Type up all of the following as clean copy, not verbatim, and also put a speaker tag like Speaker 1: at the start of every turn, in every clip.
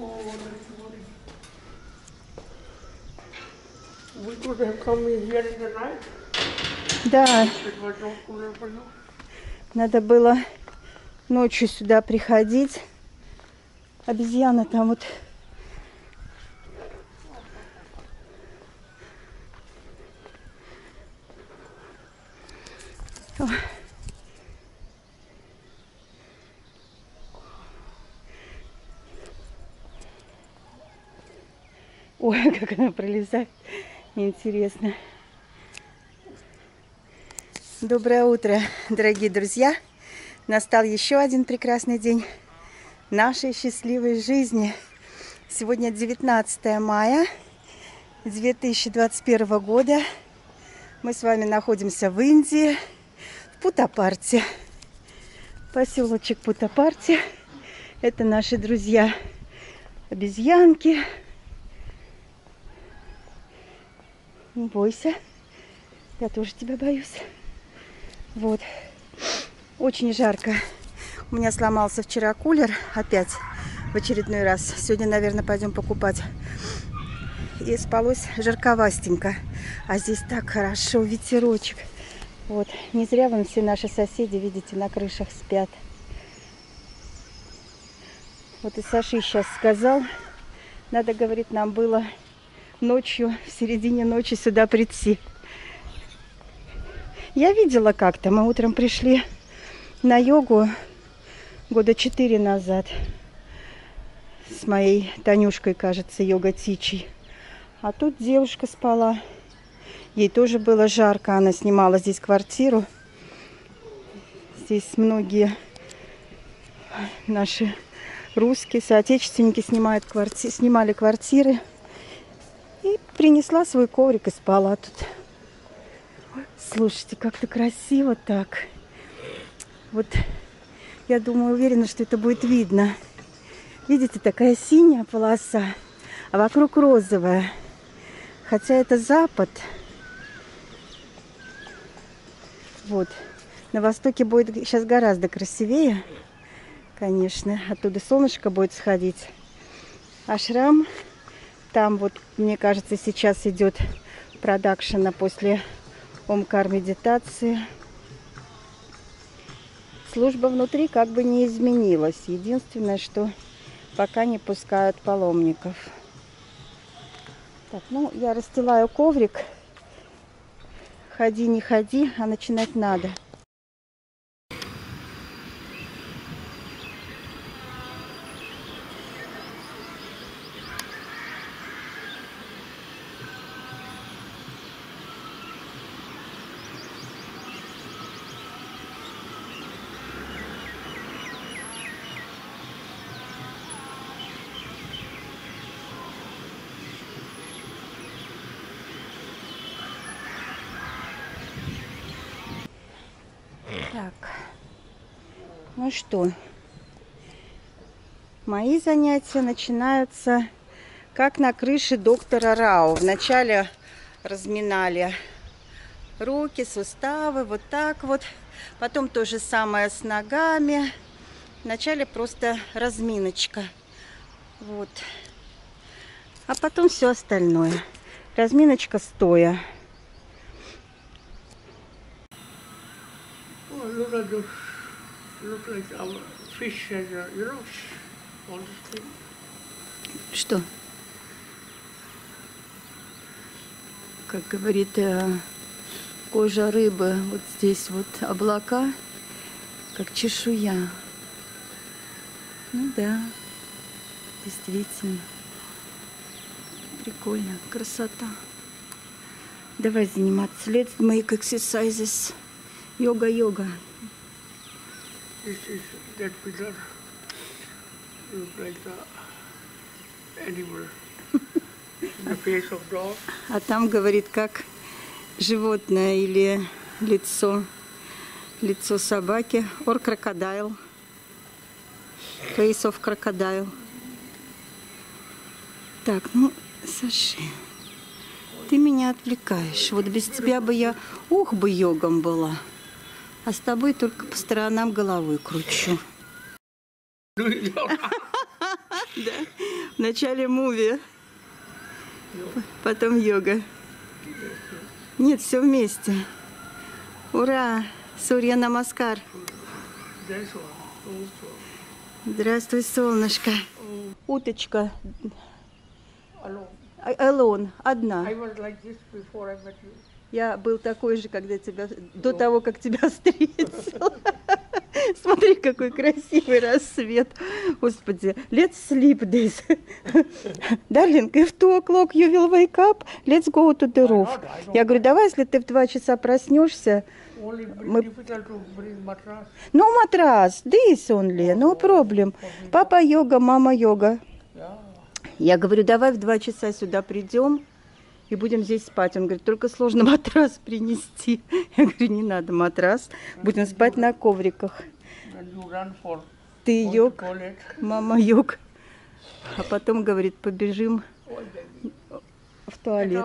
Speaker 1: Да. Надо было ночью сюда приходить. Обезьяна там вот. Ой, как она пролезает. Интересно. Доброе утро, дорогие друзья. Настал еще один прекрасный день нашей счастливой жизни. Сегодня 19 мая 2021 года. Мы с вами находимся в Индии, в Путтапарте. Поселочек Путтапарте. Это наши друзья обезьянки. Не бойся. Я тоже тебя боюсь. Вот. Очень жарко. У меня сломался вчера кулер. Опять в очередной раз. Сегодня, наверное, пойдем покупать. И спалось жарковастенько. А здесь так хорошо. Ветерочек. Вот. Не зря вон все наши соседи, видите, на крышах спят. Вот и Саша сейчас сказал. Надо, говорит, нам было ночью, в середине ночи сюда прийти. Я видела как-то. Мы утром пришли на йогу года 4 назад. С моей Танюшкой, кажется, йога-тичей. А тут девушка спала. Ей тоже было жарко. Она снимала здесь квартиру. Здесь многие наши русские соотечественники снимали квартиры. И принесла свой коврик и спала тут. Слушайте, как-то красиво так. Вот я думаю, уверена, что это будет видно. Видите, такая синяя полоса, а вокруг розовая. Хотя это запад. Вот. На востоке будет сейчас гораздо красивее, конечно. Оттуда солнышко будет сходить. Ашрам. Там вот, мне кажется, сейчас идет продакшена после Омкар медитации. Служба внутри как бы не изменилась. Единственное, что пока не пускают паломников. Так, ну, я расстилаю коврик. Ходи, не ходи, а начинать надо. Так, ну что, мои занятия начинаются как на крыше доктора Рау. Вначале разминали руки, суставы, вот так вот. Потом то же самое с ногами. Вначале просто разминочка. Вот. А потом все остальное. Разминочка стоя. Что? Как говорит кожа рыбы, вот здесь вот облака, как чешуя. Ну да, действительно. Прикольно, красота. Давай заниматься. Let's make exercises. Йога-йога.
Speaker 2: This is that pillar look like the animal in the face of dog.
Speaker 1: А там, говорит, как животное или лицо собаки. Or crocodile. Face of crocodile. Так, ну, Саши, ты меня отвлекаешь. Вот без тебя бы я, ух бы, йогом была. А с тобой только по сторонам головой кручу. Да. Вначале муви, потом йога. Нет, все вместе. Ура! Сурья Намаскар. Здравствуй, солнышко. Уточка. Alone, одна. Я был такой же, когда тебя, до того, как тебя встретил. Смотри, какой красивый рассвет. Господи, let's sleep this. Darling, if 2 o'clock you will wake up, let's go to the roof. Я говорю, давай, если ты в 2 часа проснешься, мы... No матрас, this only, no problem. Папа йога, мама йога. Я говорю, давай в 2 часа сюда придем и будем здесь спать. Он говорит, только сложно матрас принести. Я говорю, не надо матрас, будем спать на ковриках. Ты йог, мама йог. А потом, говорит, побежим в туалет.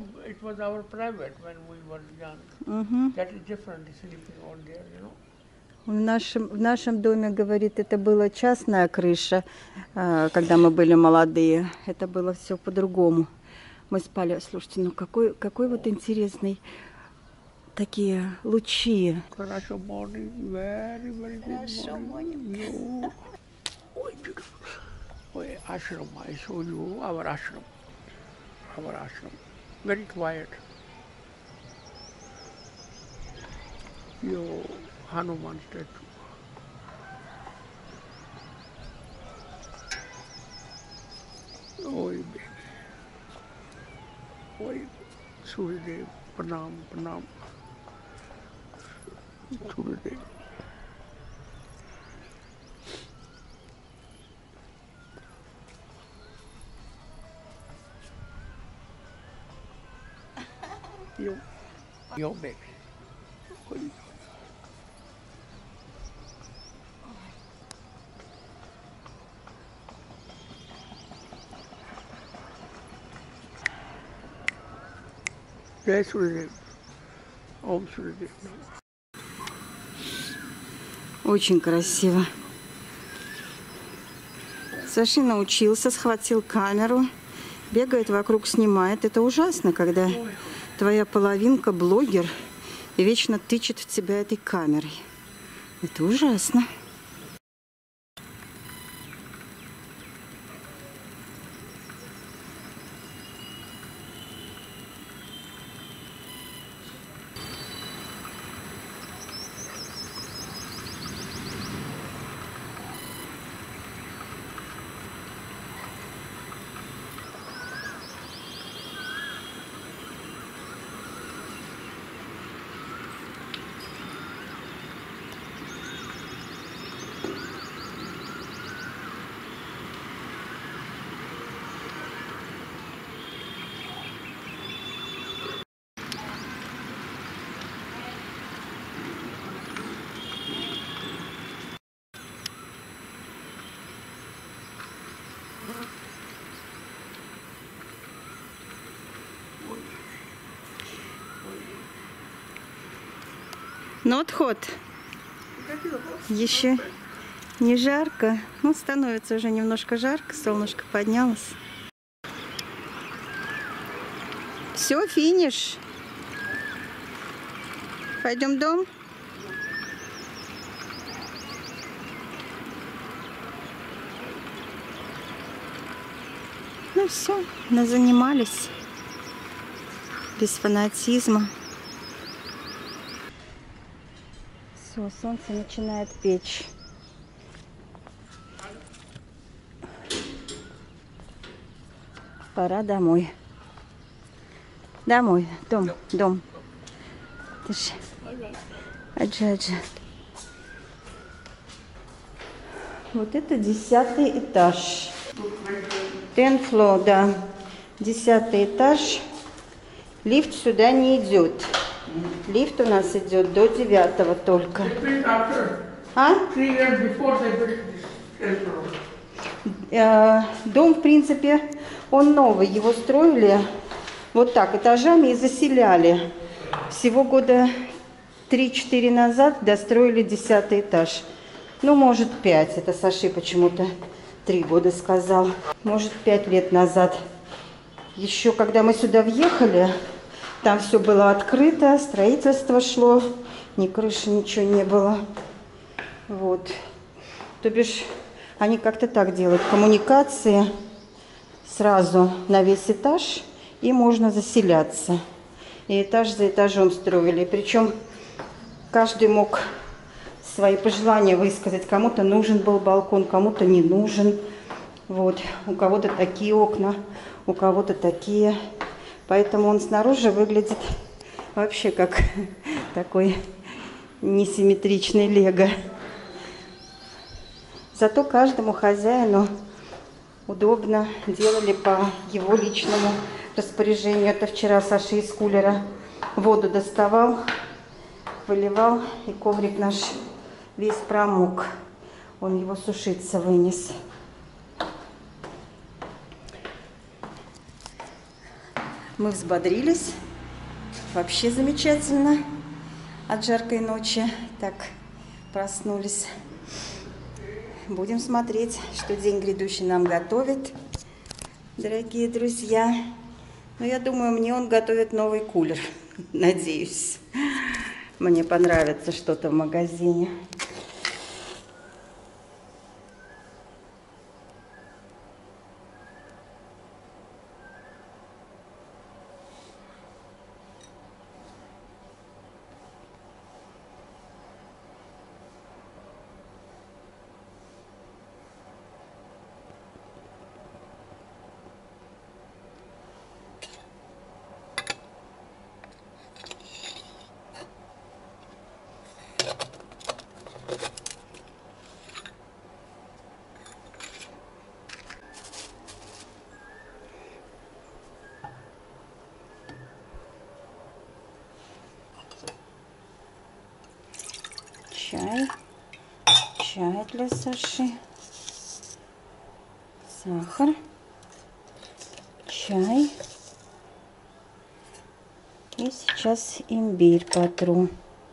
Speaker 1: В нашем доме, говорит, это была частная крыша, когда мы были молодые. Это было все по-другому. Мы спали, слушайте, ну какой вот интересный, такие лучи.
Speaker 2: Хорошо, morning, very, very good morning. Ой, beautiful. Ой, ashram, I show you our ashram. Our ashram. Very quiet. Your Hanuman statue. Oi, baby. Oi, Suryadev, pranam, pranam. Suryadev. Yo, baby. Oi. Jai Suryadev. Om Suryadev.
Speaker 1: Очень красиво. Саша научился, схватил камеру, бегает вокруг, снимает. Это ужасно, когда твоя половинка блогер и вечно тычет в тебя этой камерой. Это ужасно. Ну, отход. Еще не жарко. Ну, становится уже немножко жарко. Солнышко поднялось. Все, финиш. Пойдем в дом. Ну все, назанимались. Без фанатизма. Все, солнце начинает печь. Пора домой. Домой, дом. Держи. Аджа. Вот это 10-й этаж. 10th floor, да. 10-й этаж. Лифт сюда не идет. Лифт у нас идет до 9-го только. А? Дом, в принципе, он новый. Его строили вот так, этажами и заселяли. Всего года 3-4 назад достроили 10-й этаж. Ну, может, 5. Это Саши почему-то 3 года сказал. Может, 5 лет назад. Еще когда мы сюда въехали, там все было открыто, строительство шло, ни крыши, ничего не было. Вот. То бишь, они как-то так делают. Коммуникации сразу на весь этаж, и можно заселяться. И этаж за этажом строили. Причем каждый мог свои пожелания высказать. Кому-то нужен был балкон, кому-то не нужен. Вот. У кого-то такие окна, у кого-то такие. Поэтому он снаружи выглядит вообще как такой несимметричный лего. Зато каждому хозяину удобно делали по его личному распоряжению. Это вчера Саша из кулера воду доставал, выливал, и коврик наш весь промок. Он его сушиться вынес. Мы взбодрились. Вообще замечательно. От жаркой ночи так проснулись. Будем смотреть, что день грядущий нам готовит, дорогие друзья. Но я думаю, мне он готовит новый кулер. Надеюсь. Мне понравится что-то в магазине. Чай для Саши, сахар, чай и сейчас имбирь потру.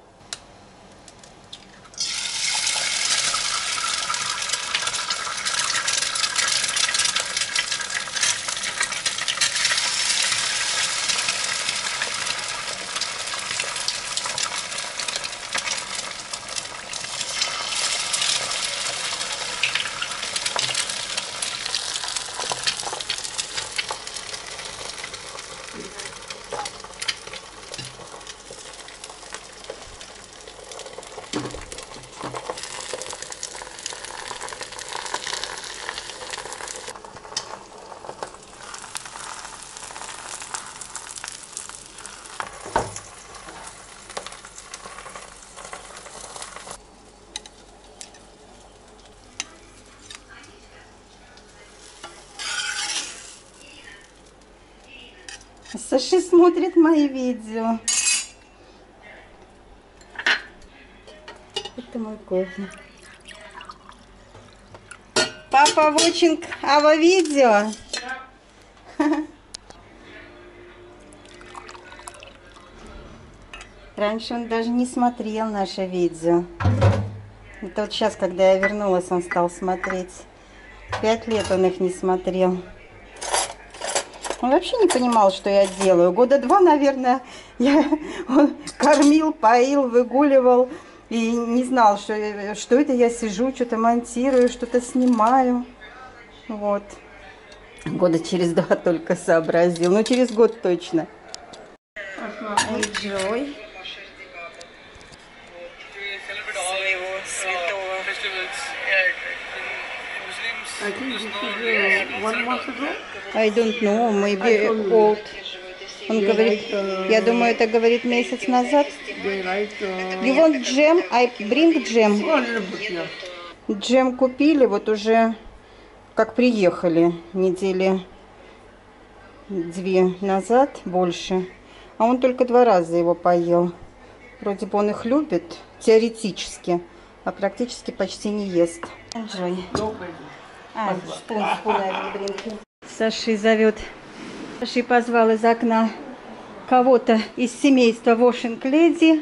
Speaker 1: Саша смотрит мои видео. Это мой кофе. Папа watching our видео. Раньше он даже не смотрел наше видео. Это вот сейчас, когда я вернулась, он стал смотреть. 5 лет он их не смотрел. Он вообще не понимал, что я делаю. 2 года, наверное, он кормил, поил, выгуливал. И не знал, что это я сижу, что-то монтирую, что-то снимаю. Вот. 2 года через 2 только сообразил. Ну, через год точно. Enjoy. Своего святого.
Speaker 2: I think this is 1 month ago.
Speaker 1: I don't know, maybe old. Он говорит, я думаю, это говорит месяц назад. You want jam? I bring jam. Джем купили, вот уже как приехали, недели 2 назад, больше. А он только 2 раза его поел. Вроде бы он их любит, теоретически, а практически почти не ест. Enjoy. Саши зовет. Саши позвал из окна кого-то из семейства Washing Lady.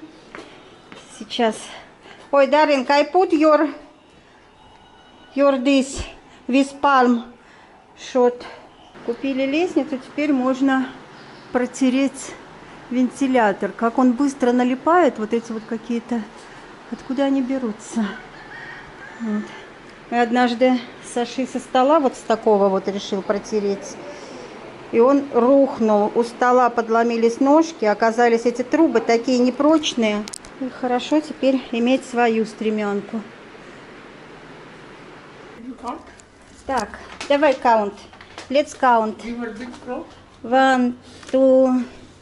Speaker 1: Сейчас. Ой, darling, I put your this Виспалм шот. Купили лестницу, теперь можно протереть вентилятор. Как он быстро налипает, вот эти вот какие-то, откуда они берутся. Вот. И однажды Саши со стола вот с такого вот решил протереть. И он рухнул. У стола подломились ножки, оказались эти трубы такие непрочные. И хорошо теперь иметь свою стремянку. Так, давай count. Let's count. 1, 2,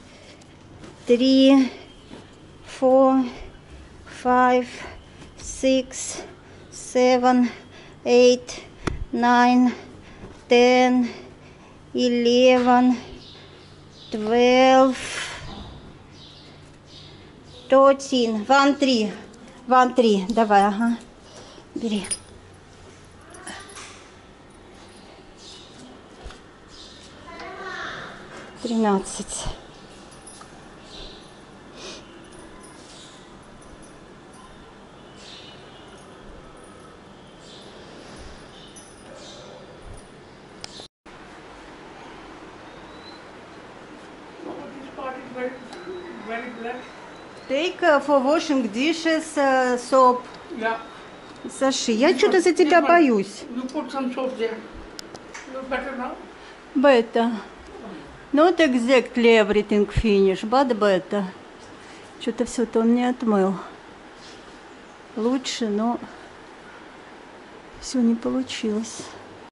Speaker 1: 3, 4, 5, 6, 7, 8, 9, 10, 11, 12, 13. 1, 3. 1, 3. Давай, ага. Бери. Тринадцать.
Speaker 2: Very black.
Speaker 1: Take for washing dishes soap.
Speaker 2: Yeah.
Speaker 1: Саши, я что-то за тебя боюсь.
Speaker 2: You put some soap there. You're better now?
Speaker 1: Better. Not exactly everything finished, but better. Что-то все-то он не отмыл. Лучше, но все не получилось.